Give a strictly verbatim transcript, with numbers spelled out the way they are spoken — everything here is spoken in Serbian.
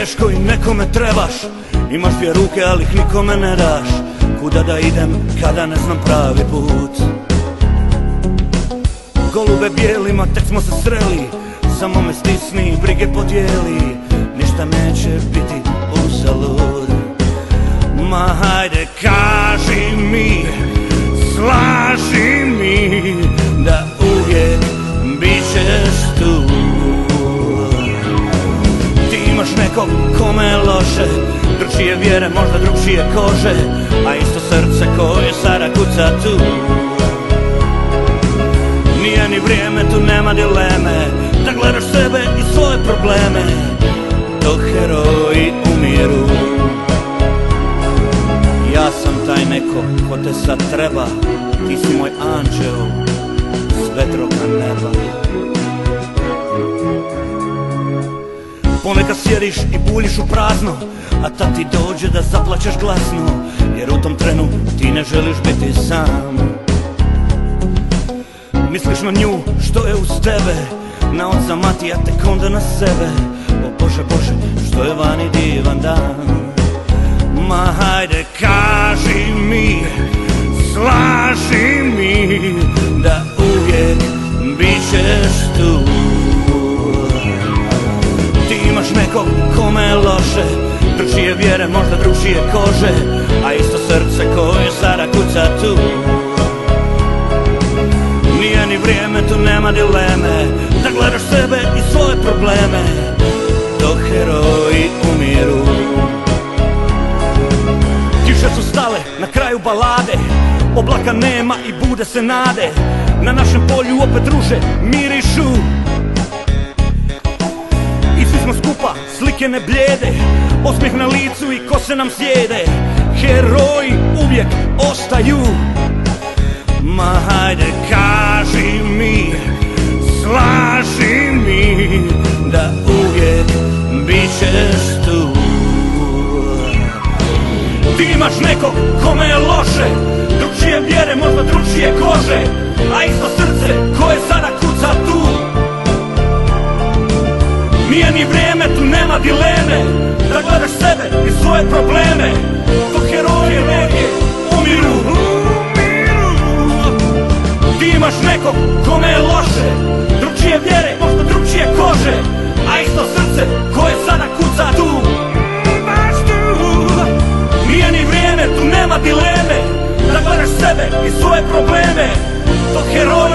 teško i nekome trebaš. Imaš dvije ruke, ali ih nikome ne daš. Kuda da idem kada ne znam pravi put? Golube bijelima, tek smo se sreli. Samo me stisni i brige podijeli. Ništa neće biti uzalud. Ma hajde kaži mi, slaži mi da uvijek bit ćeš tu. Ti imaš nekog kome je loše, drugčije vjere, možda drugčije kože, a isto srce koje sada kuca tu. Nije ni vrijeme, tu nema dileme, da gledaš sebe i svoje probleme, dok heroji umiru. Ja sam taj neko ko te sad treba, ti si moj anđeo s vetroga neba. Ponekad sjediš i buljiš u prazno, a tad ti dođe da zaplačeš glasno, jer u tom trenu ti ne želiš biti sam. Misliš na nju što je uz tebe, na oca mati, a tek onda na sebe. O Bože, Bože, što je vani divan dan. Ma hajde kaži mi, slaži mi da uvijek bit ćeš tu. Ti imaš nekog kome je loše, drugčije vjere, možda drugčije kože, a isto srce koje sada kuca tu. Nije ni vrijeme, tu nema dileme, da gledaš sebe i svoje probleme, dok heroji umiru. Kiše su stale na kraju balade, oblaka nema i bude se nade. Na našem polju opet ruže mirišu i svi smo skupa, slike ne blijede, osmijeh na licu i kose nam sjede. Heroji uvijek ostaju. Ma hajde kaži mi, slaži mi da uvijek bit ćeš tu. Ti imaš nekog kome je loše, drugčije vjere, možda drugčije kože, a isto srce koje sada kuca tu. Nije ni vrijeme, tu nema dileme, da gledaš sebe i svoje probleme, dok heroji regije umiru. Ti imaš nekog kome je loše, drugčije vjere, možda drugčije kože, a isto srce koje sada kuca tu. Nije ni vrijeme, tu nema dileme, da gledaš sebe i svoje probleme, dok heroji